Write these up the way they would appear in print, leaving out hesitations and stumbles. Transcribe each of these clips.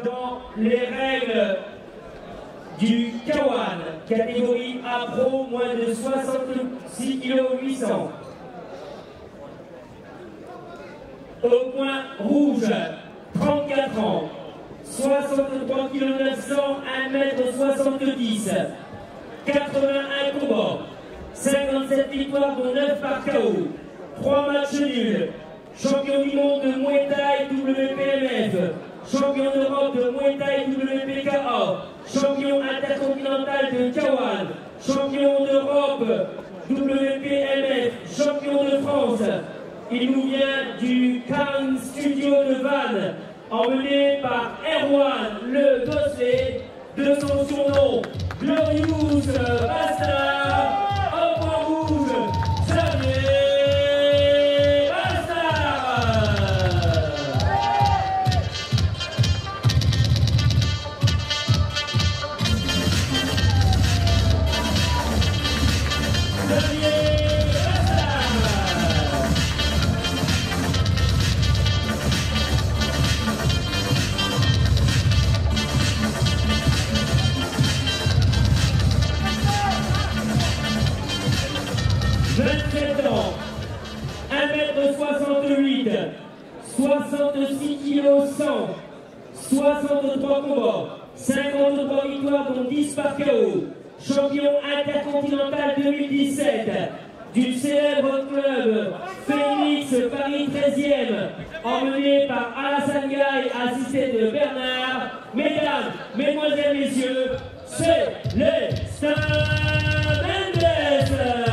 dans les règles du Kawan, catégorie A Pro, moins de 66 kg 800. Au point rouge, 34 ans, 63 kg 900, 1m70, 81 combats, 57 victoires dont 9 par KO, 3 matchs nuls, champion du monde de Muay Thai WPMF, champion d'Europe de Muay Thai WPKA, champion intercontinental de Kawan, champion d'Europe WPMF, champion de France. Il nous vient du Khan Studio de Vannes, emmené par Erwan Le Gosselet, de son surnom Glorious Bastard, au point rouge, Xavier Bastard. Xavier ans, 1m68, 66 kg 100, 63 combats, 53 victoires dont 10 par KO, champion intercontinental 2017 du célèbre club Phoenix Paris 13e, emmené par Alassane Gaye, assisté de Bernard. Mesdames, mesdemoiselles, messieurs, c'est les Stars Mendes.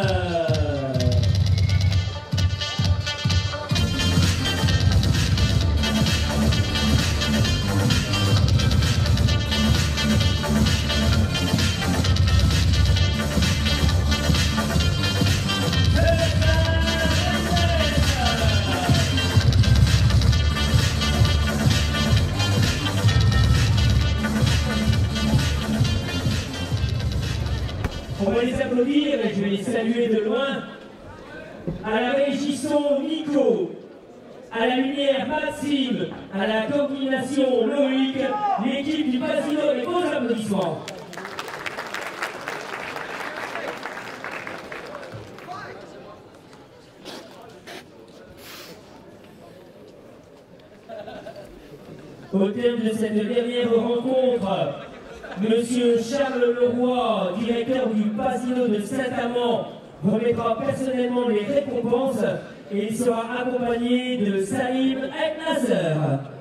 On va les applaudir et je vais les saluer de loin. À la régie son, Nico. À la lumière, Maxime. À la coordination, Loïc. L'équipe du Casino et vos applaudissements. Au terme de cette dernière rencontre, Monsieur Charles Leroy, directeur du Casino de Saint-Amand, remettra personnellement les récompenses et il sera accompagné de Salim El Nasser.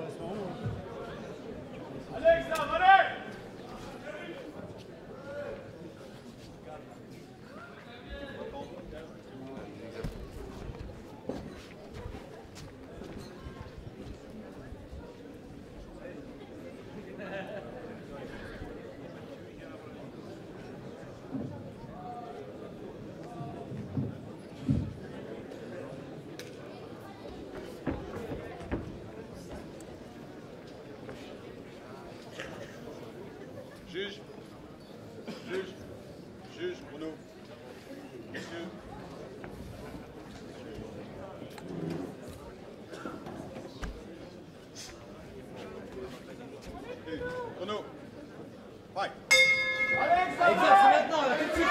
Juge, pour nous. Monsieur. Pour nous. Fight. Alex, c'est maintenant, là, tout de suite.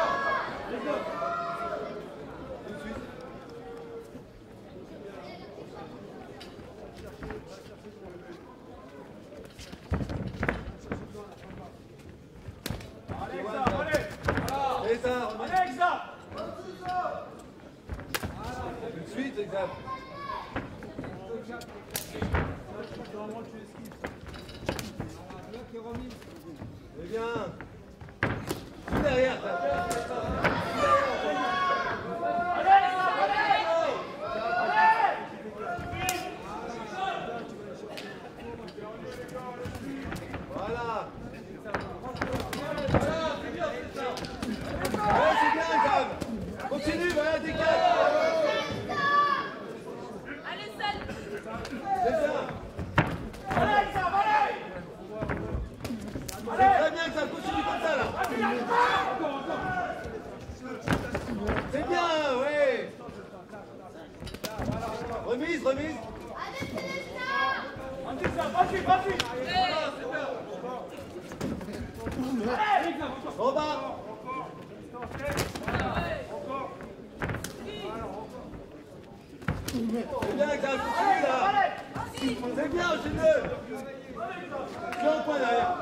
C'est bien. Tout derrière. Voilà. Ouais, c'est bien, Gab. Continue, voilà, décale. Allez, seul. C'est bien. Allez, ça va, allez. C'est très bien que ça continue comme ça, là. C'est bien, ouais. Remise. Allez, Célestin. Robin. C'est bien, Xav, continue là. C'est bien, enchaîne-le. Viens au point derrière.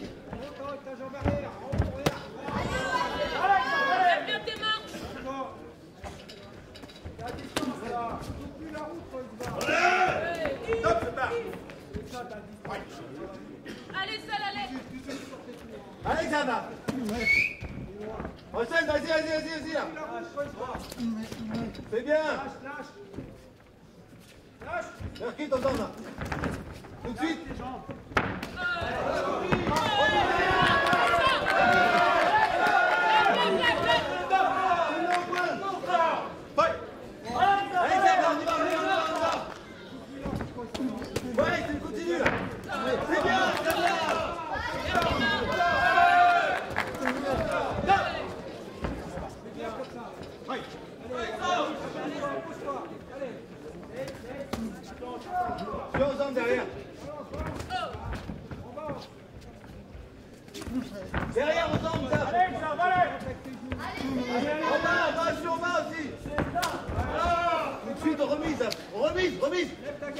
Lève bien tes mains. Allez, seul, allez. Allez, Xav. Enchaîne, vas-y là. C'est bien. Merki, t'entends là. Tout de suite. Allez, Xav, on y va. Ouais, tu continues là. C'est bien, Xav là. Viens aux hommes derrière. Derrière aux hommes, ça. Va sur bas aussi. Tout de suite, remise.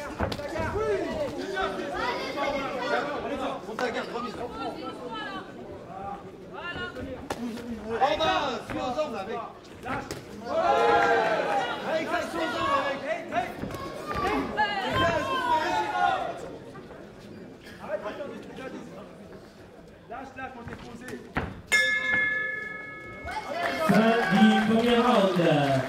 Monte ta garde, remise. En bas, suis aux hommes là, mec. Avec ça, suis aux hommes, mec. Lâche-la quand t'es posé. Fin du premier round.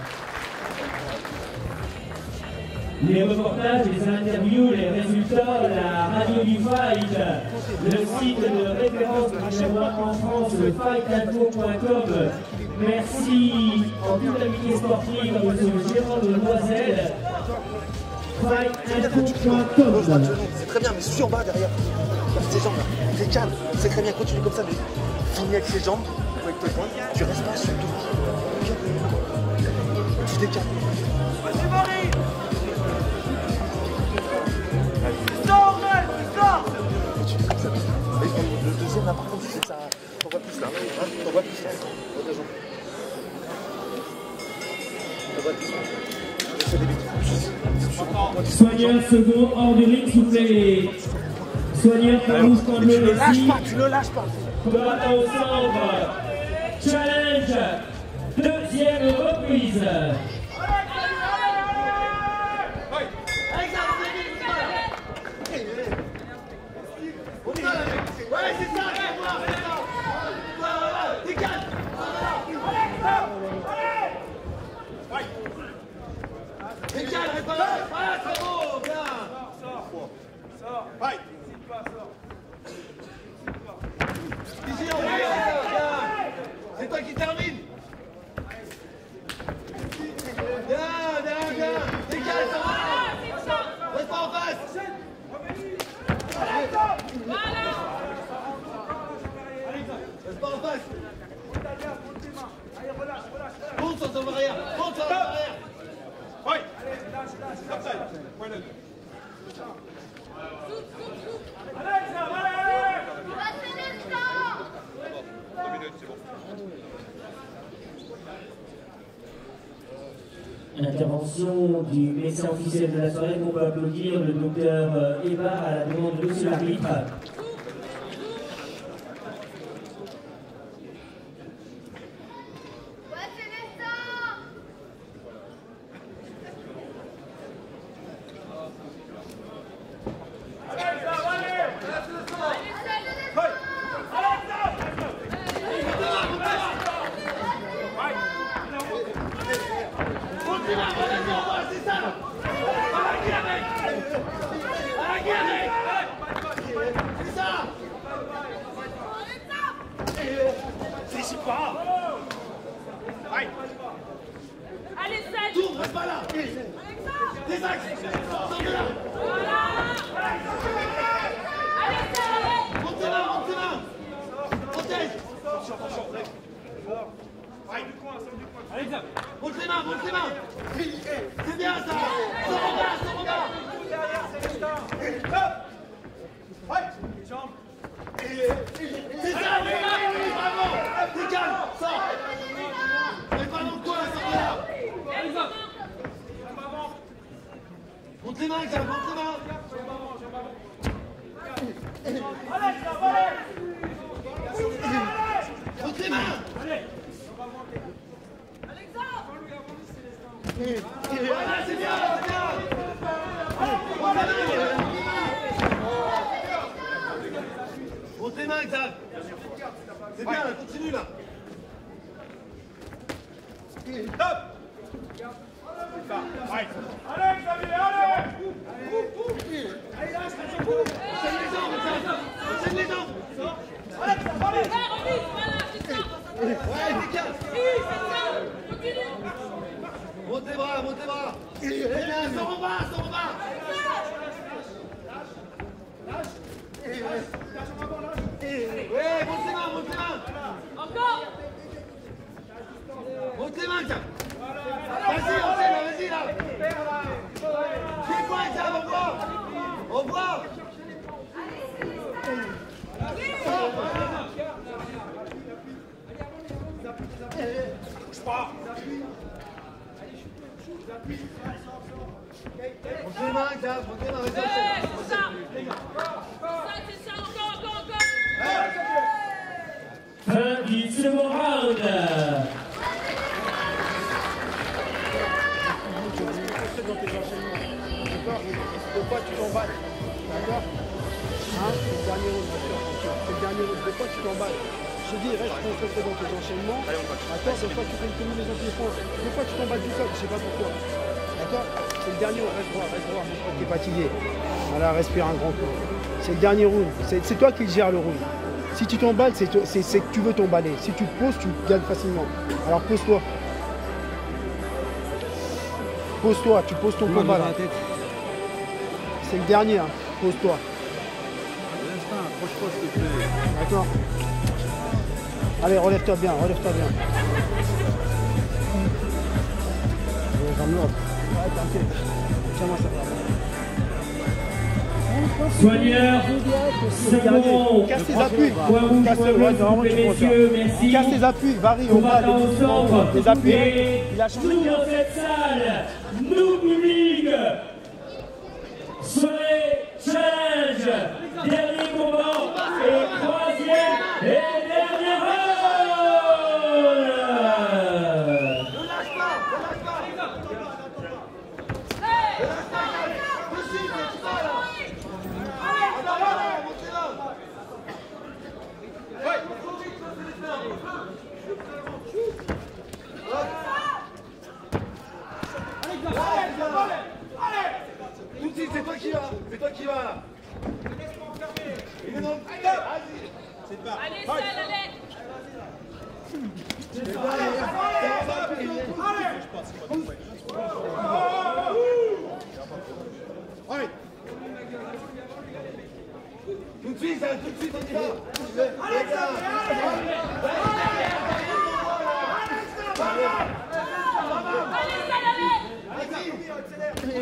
Les reportages, les interviews, les résultats, la radio du fight, le site de référence numéro 1 en France, le fightinfo.com. Merci en toute amitié sportive à M. Gérard de Noiselle. Fightinfo.com. C'est très bien, mais suis en bas derrière. Avec tes jambes là. T'es calme, c'est très bien, continue comme ça, mais finis avec tes jambes, avec tes poings, tu restes pas sur tout. Tu décales. Vas-y, Marie. Sors, mec, sors. Continue comme ça. Le deuxième là, par contre, tu sais que ça. T'envoies plus là. T'envoies plus là. T'envoies ta jambe. T'envoies plus là. Je fais des bêtises. Soigneur second hors du ring, s'il vous plaît. Soigneur rouge contre le aussi. Tu le lâches pas. Combattant au centre. Challenge. Deuxième reprise. Ouais, c'est ça, dégage. Dégage, reste pas là. Voilà, c'est bon, bien. Sors. Fight. Vigilant, bien. C'est toi qui termine. Bien. Dégage, ça va. Reste pas en face. Reste pas en face. Monte sur ton arrière. Fight. Upside. Point de. Intervention du médecin officiel de la soirée qu'on peut applaudir, le docteur Ebar à la demande de monsieur l'arbitre. Allez, seul. Tourne, reste pas là. Des axes. Sors de là. Voilà. Allez, seul. Monte tes mains. Protège. Allez, Xav. Monte les mains. C'est bien ça. Sors en bas. Derrière, c'est les stars. Monte les mains, Xav, monte les mains. Monte les mains. C'est bien, c'est bien. Monte les mains, Xav. C'est bien, là, continue là. Top. Allez, Xavier, allez. Allez, lâche, enchaîne les jambes, enchaîne les jambes. Allez, allez. Voilà, c'est ça. Ouais, efficace. Oui, c'est ça. Continue. Monte les bras, monte les bras. Eh bien, sors en bas, sors en bas. Ouais, monte les mains, monte les mains. Encore. Monte les mains, Xav. Vas-y, enchaîne, vas-y là. Fais quoi, Xav, au bras. Au bras. Bouge pas. Monte les mains, Xav, monte les mains, vas-y, Ouais, enchaîne. c'est ça. C'est ça, encore. Fin du second round. Dans tes enchaînements, d'accord? De quoi tu t'emballes, d'accord? Hein? C'est le dernier round, bien sûr, c'est le dernier round. De quoi tu t'emballes? Je te dis, reste concentré dans tes enchaînements. D'accord? Des fois tu fais une combinaison de défense. Des fois tu t'emballes tout seul, je sais pas pourquoi. D'accord? C'est le dernier round, reste droit, montre pas que t'es fatigué. Voilà, respire un grand coup. C'est le dernier round, c'est toi qui gères le round. Si tu t'emballes, c'est que tu veux t'emballer. Si tu te poses, tu gagnes facilement. Alors pose-toi. Pose-toi, tu poses ton combat là. C'est le dernier, hein. Pose-toi. Approche-toi s'il te plaît. D'accord. Allez, relève-toi bien, relève-toi bien. Ouais, t'inquiète. Tiens-moi ça va. Soigneur, second. Casse tes appuis. Point rouge, Casse point rouge, s'il vous plaît, messieurs, merci. Casse tes appuis, varie, On on va va au centre. les appuis. Et Il a changé. nous dans cette salle, nous public, soirée challenge, dernier combat et troisième et dernier round. Ne lâche pas, ne lâche pas. Dessus, tu vas là. Allez, monte les mains. Tout de suite, c'est toi qui vas. C'est toi qui vas là. Il est dans le vas-y. C'est pas. Allez, seul, allez. Allez. Tout de suite, on y va. Allez, Allez, seul, allez.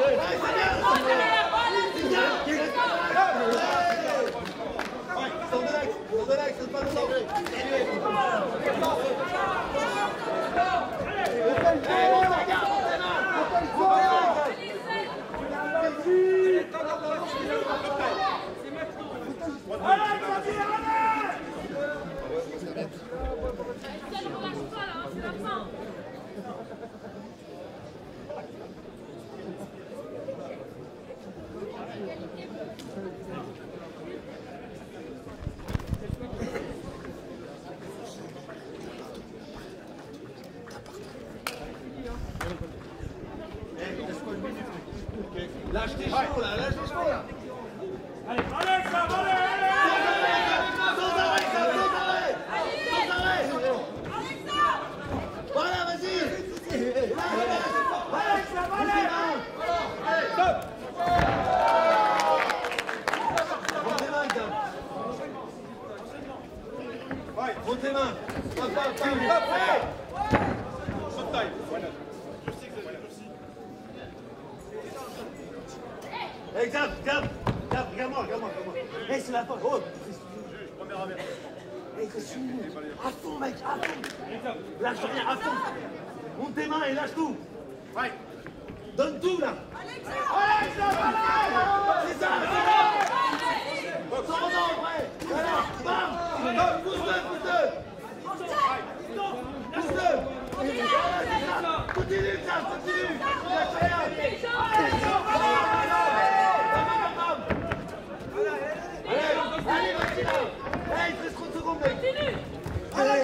Seul, relâche pas là, c'est la fin. Lâche tes chevaux là, lâche tes chevaux là. Allez, Xav, allez. Sans arrêt, Xav, sans arrêt. Sans arrêt. Voilà, vas-y. Allez, Xav, allez. Stop. Monte tes mains, Xav. Monte tes mains. Saute taille. Hey, Xav, regarde-moi. Hey, c'est la fin. Oh. Hey, à fond, mec, à fond. Lâche rien, à fond. Monte tes mains et lâche tout. Ouais. Donne tout là. C'est ça. Sans Romain après. Voilà. Bam. Pousse-le. Continue ça. Allez, il te reste 30 secondes, mec. Allez,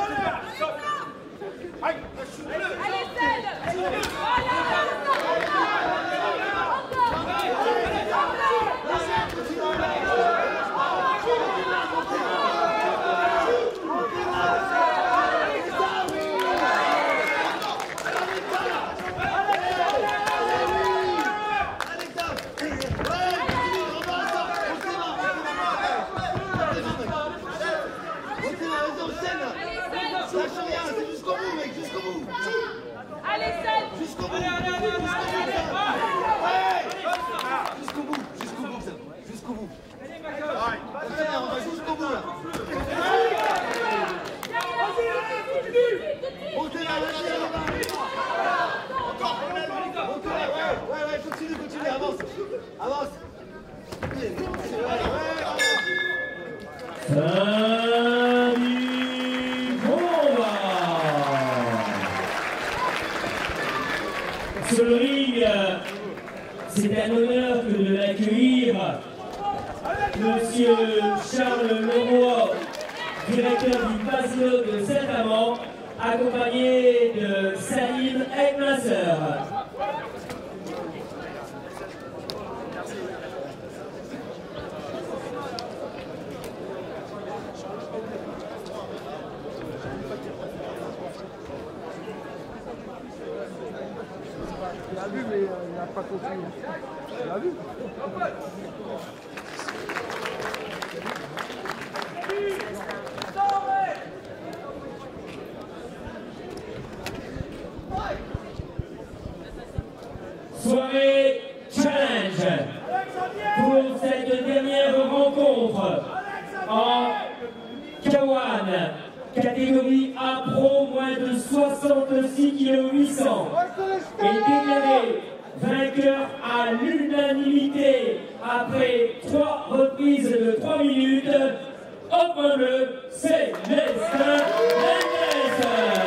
Jusqu'au bout. On va jusqu'au bout là. Montez là, ouais, continue, avance. Fin du combat. Sur le ring, c'est un honneur que de l'accueillir. Monsieur Charles Leroy, directeur du Casino de Saint-Amand, accompagné de Salim Ekmasser. Il a vu, mais il n'a pas compris. Il a vu. Soirée challenge pour cette dernière rencontre en K1, catégorie A Pro, moins de 66 kg 800, est déclaré vainqueur à l'unanimité après 3 reprises de 3 minutes. Au point bleu, c'est Lestin Mendes.